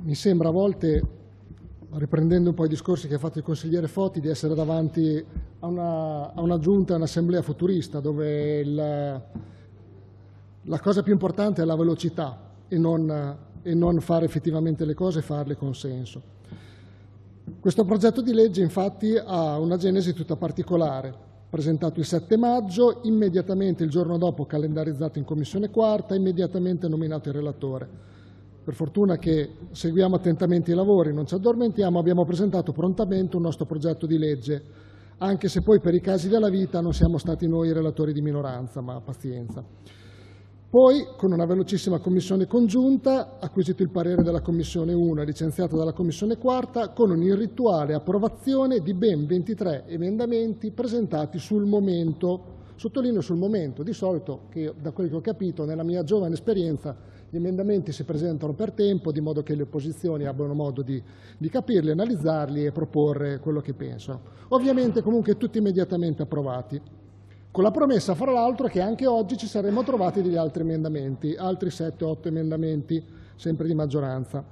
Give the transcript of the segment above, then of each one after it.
Mi sembra a volte, riprendendo un po' i discorsi che ha fatto il consigliere Foti, di essere davanti a una giunta, a un'assemblea futurista, dove la cosa più importante è la velocità e non fare effettivamente le cose e farle con senso. Questo progetto di legge infatti ha una genesi tutta particolare, presentato il 7 maggio, immediatamente il giorno dopo calendarizzato in Commissione Quarta, immediatamente nominato il relatore. Per fortuna che seguiamo attentamente i lavori, non ci addormentiamo, abbiamo presentato prontamente un nostro progetto di legge, anche se poi per i casi della vita non siamo stati noi i relatori di minoranza, ma pazienza. Poi, con una velocissima commissione congiunta, acquisito il parere della Commissione 1 e licenziato dalla Commissione Quarta, con un'irrituale approvazione di ben 23 emendamenti presentati sul momento. Sottolineo sul momento, di solito, che da quel che ho capito, nella mia giovane esperienza, gli emendamenti si presentano per tempo, di modo che le opposizioni abbiano modo di capirli, analizzarli e proporre quello che pensano. Ovviamente comunque tutti immediatamente approvati, con la promessa, fra l'altro, che anche oggi ci saremmo trovati degli altri emendamenti, altri 7-8 emendamenti, sempre di maggioranza.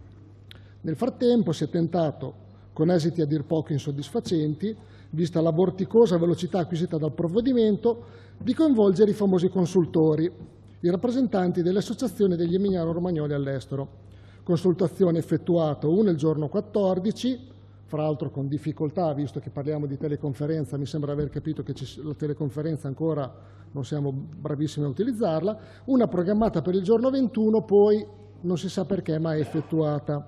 Nel frattempo si è tentato, con esiti a dir poco insoddisfacenti, vista la vorticosa velocità acquisita dal provvedimento, di coinvolgere i famosi consultori, i rappresentanti delle associazioni degli emiliano-romagnoli all'estero. Consultazione effettuata una il giorno 14, fra l'altro con difficoltà, visto che parliamo di teleconferenza, mi sembra aver capito che la teleconferenza ancora non siamo bravissimi a utilizzarla, una programmata per il giorno 21, poi non si sa perché, ma è effettuata.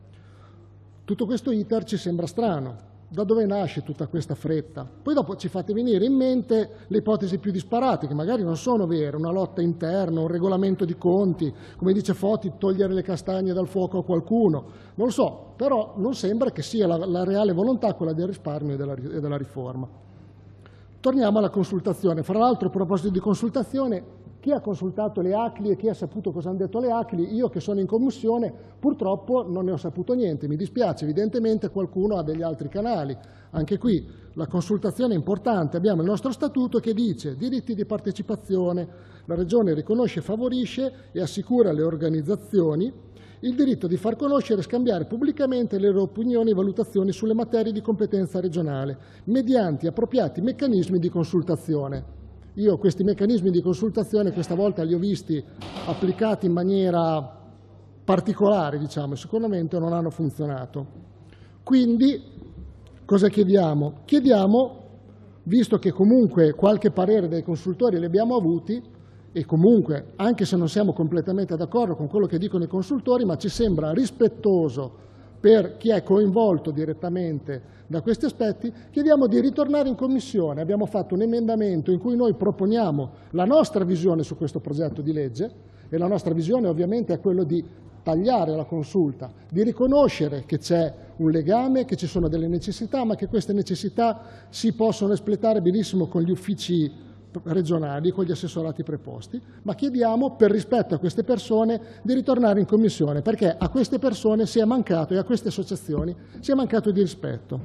Tutto questo iter ci sembra strano. Da dove nasce tutta questa fretta? Poi dopo ci fate venire in mente le ipotesi più disparate, che magari non sono vere, una lotta interna, un regolamento di conti, come dice Foti, togliere le castagne dal fuoco a qualcuno, non lo so, però non sembra che sia la reale volontà quella del risparmio e della riforma. Torniamo alla consultazione. Fra l'altro, a proposito di consultazione, chi ha consultato le ACLI e chi ha saputo cosa hanno detto le ACLI? Io che sono in commissione purtroppo non ne ho saputo niente, mi dispiace, evidentemente qualcuno ha degli altri canali. Anche qui la consultazione è importante, abbiamo il nostro statuto che dice diritti di partecipazione, la Regione riconosce, favorisce e assicura alle organizzazioni il diritto di far conoscere e scambiare pubblicamente le loro opinioni e valutazioni sulle materie di competenza regionale, mediante appropriati meccanismi di consultazione. Io questi meccanismi di consultazione questa volta li ho visti applicati in maniera particolare, diciamo, e sicuramente non hanno funzionato. Quindi cosa chiediamo? Chiediamo, visto che comunque qualche parere dei consultori li abbiamo avuti, e comunque, anche se non siamo completamente d'accordo con quello che dicono i consultori, ma ci sembra rispettoso per chi è coinvolto direttamente da questi aspetti, chiediamo di ritornare in Commissione. Abbiamo fatto un emendamento in cui noi proponiamo la nostra visione su questo progetto di legge, e la nostra visione ovviamente è quello di tagliare la consulta, di riconoscere che c'è un legame, che ci sono delle necessità, ma che queste necessità si possono espletare benissimo con gli uffici regionali, con gli assessorati preposti, ma chiediamo, per rispetto a queste persone, di ritornare in Commissione, perché a queste persone si è mancato, e a queste associazioni si è mancato di rispetto.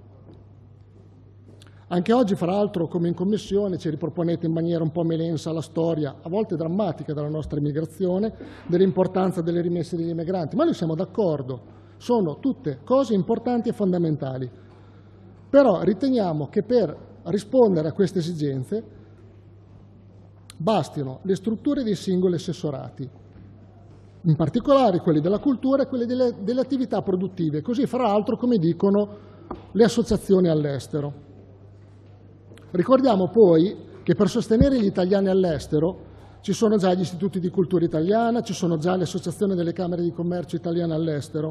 Anche oggi, fra l'altro, come in Commissione, ci riproponete in maniera un po' melensa la storia, a volte drammatica, della nostra immigrazione, dell'importanza delle rimesse degli emigranti, ma noi siamo d'accordo, sono tutte cose importanti e fondamentali. Però riteniamo che per rispondere a queste esigenze bastino le strutture dei singoli assessorati, in particolare quelli della cultura e quelli delle attività produttive, così fra l'altro come dicono le associazioni all'estero. Ricordiamo poi che per sostenere gli italiani all'estero ci sono già gli istituti di cultura italiana, ci sono già le associazioni delle camere di commercio italiane all'estero.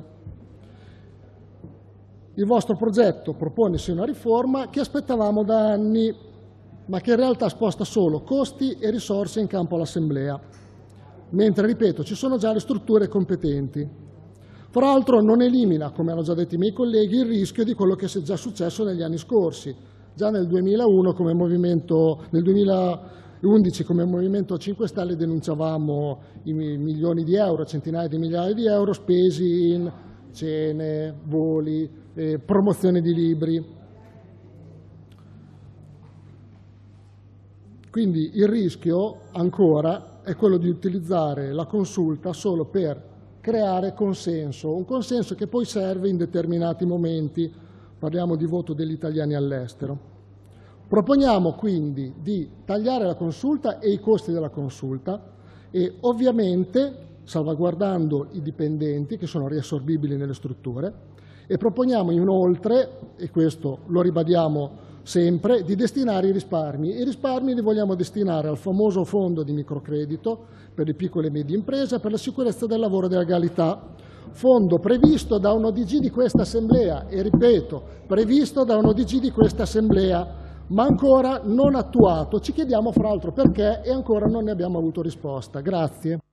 Il vostro progetto propone sì una riforma che aspettavamo da anni, ma che in realtà sposta solo costi e risorse in campo all'Assemblea, mentre, ripeto, ci sono già le strutture competenti. Fra l'altro non elimina, come hanno già detto i miei colleghi, il rischio di quello che è già successo negli anni scorsi. Già nel 2001, nel 2011 come Movimento 5 Stelle denunciavamo i milioni di euro, centinaia di migliaia di euro spesi in cene, voli, promozione di libri. Quindi il rischio ancora è quello di utilizzare la consulta solo per creare consenso, un consenso che poi serve in determinati momenti, parliamo di voto degli italiani all'estero. Proponiamo quindi di tagliare la consulta e i costi della consulta e ovviamente salvaguardando i dipendenti che sono riassorbibili nelle strutture, e proponiamo inoltre, e questo lo ribadiamo sempre, di destinare i risparmi. I risparmi li vogliamo destinare al famoso fondo di microcredito per le piccole e medie imprese, per la sicurezza del lavoro e della legalità, fondo previsto da un ODG di questa Assemblea, e ripeto, previsto da un ODG di questa Assemblea, ma ancora non attuato. Ci chiediamo fra l'altro perché e ancora non ne abbiamo avuto risposta. Grazie.